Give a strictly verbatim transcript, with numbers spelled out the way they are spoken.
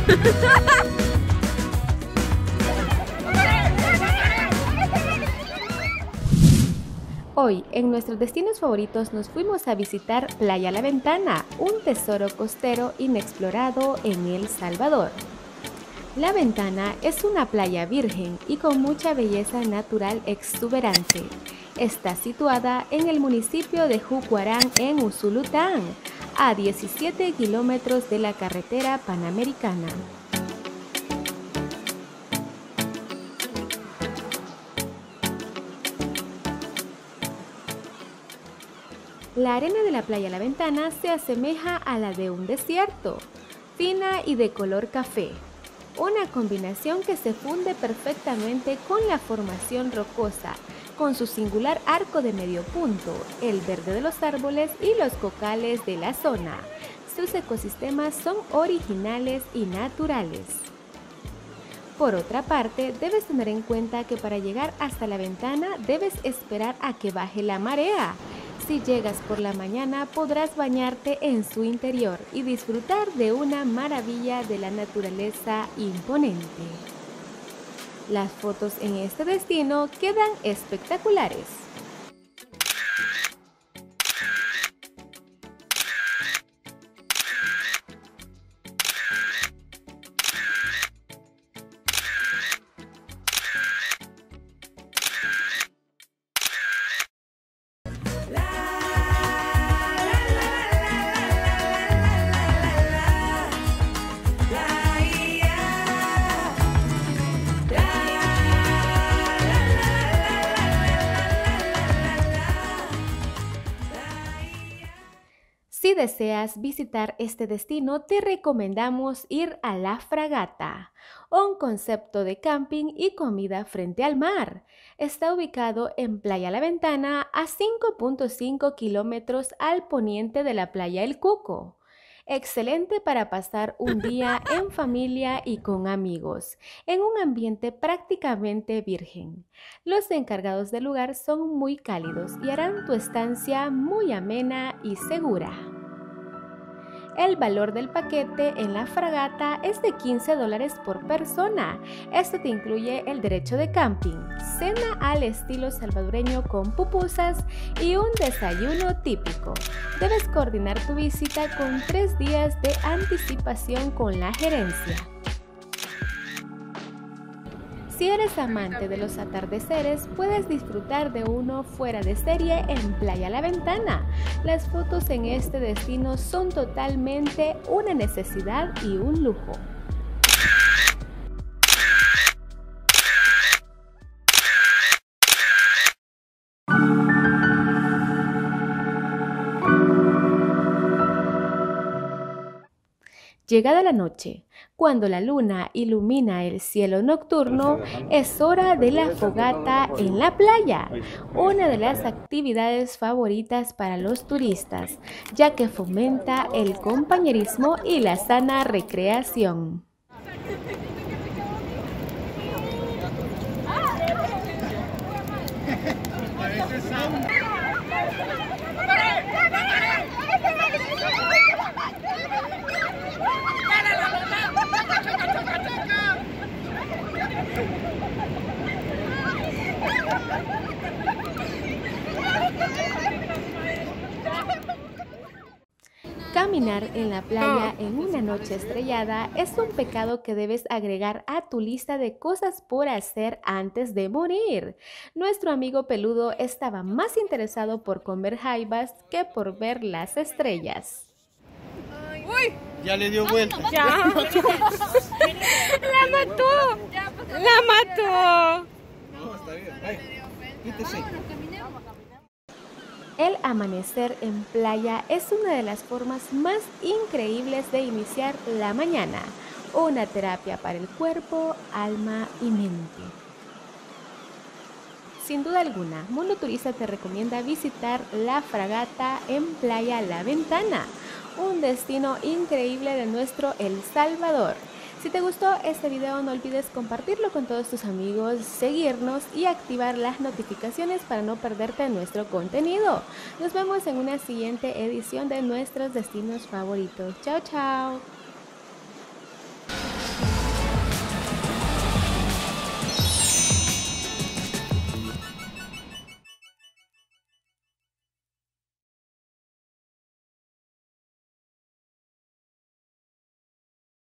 Hoy, en nuestros destinos favoritos, nos fuimos a visitar Playa La Ventana, un tesoro costero inexplorado en El Salvador. La Ventana es una playa virgen y con mucha belleza natural exuberante. Está situada en el municipio de Jucuarán, en Usulután, a diecisiete kilómetros de la carretera panamericana. La arena de la playa La Ventana se asemeja a la de un desierto, fina y de color café, una combinación que se funde perfectamente con la formación rocosa, con su singular arco de medio punto, el verde de los árboles y los cocales de la zona. Sus ecosistemas son originales y naturales. Por otra parte, debes tener en cuenta que para llegar hasta la ventana debes esperar a que baje la marea. Si llegas por la mañana podrás bañarte en su interior y disfrutar de una maravilla de la naturaleza imponente. Las fotos en este destino quedan espectaculares. Si deseas visitar este destino, te recomendamos ir a La Fragata, un concepto de camping y comida frente al mar. Está ubicado en Playa La Ventana, a cinco punto cinco kilómetros al poniente de la playa El Cuco. Excelente para pasar un día en familia y con amigos, en un ambiente prácticamente virgen. Los encargados del lugar son muy cálidos y harán tu estancia muy amena y segura. El valor del paquete en La Fragata es de quince dólares por persona. Esto te incluye el derecho de camping, cena al estilo salvadoreño con pupusas y un desayuno típico. Debes coordinar tu visita con tres días de anticipación con la gerencia. Si eres amante de los atardeceres, puedes disfrutar de uno fuera de serie en Playa La Ventana. Las fotos en este destino son totalmente una necesidad y un lujo. Llegada la noche, cuando la luna ilumina el cielo nocturno, es hora de la fogata en la playa, una de las actividades favoritas para los turistas, ya que fomenta el compañerismo y la sana recreación. Caminar en la playa en una noche estrellada es un pecado que debes agregar a tu lista de cosas por hacer antes de morir. Nuestro amigo peludo estaba más interesado por comer jaibas que por ver las estrellas. ¡Uy! Ya le dio vuelta. Ya. La mató. La mató. No, está bien. Ay, quítese. El amanecer en playa es una de las formas más increíbles de iniciar la mañana, una terapia para el cuerpo, alma y mente. Sin duda alguna, Mundo Turista te recomienda visitar La Fragata en Playa La Ventana, un destino increíble de nuestro El Salvador. Si te gustó este video, no olvides compartirlo con todos tus amigos, seguirnos y activar las notificaciones para no perderte nuestro contenido. Nos vemos en una siguiente edición de nuestros destinos favoritos. Chao, chao.